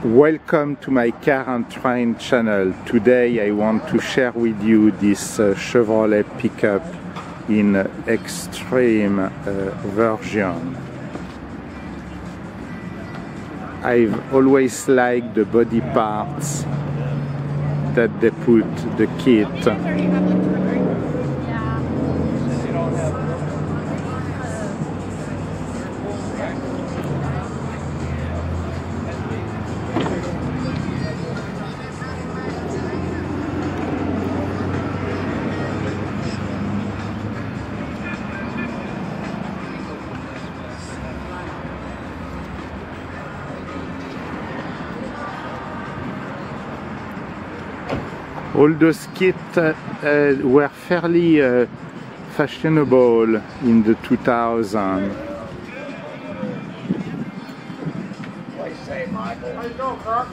Welcome to my car and train channel. Today I want to share with you this Chevrolet pickup in extreme version. I've always liked the body parts that they put the kit. All those kits were fairly fashionable in the 2000s. What do you say, Michael? How you doing, Carl?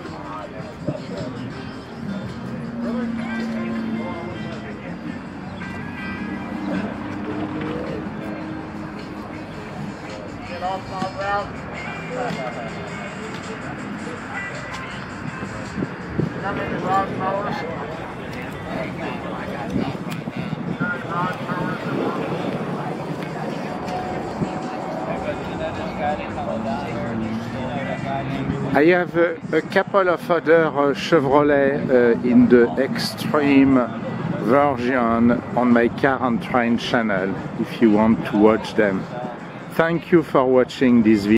Get off my route. Remember the rod mowers? I have a couple of other Chevrolet in the extreme version on my car and train channel if you want to watch them. Thank you for watching this video.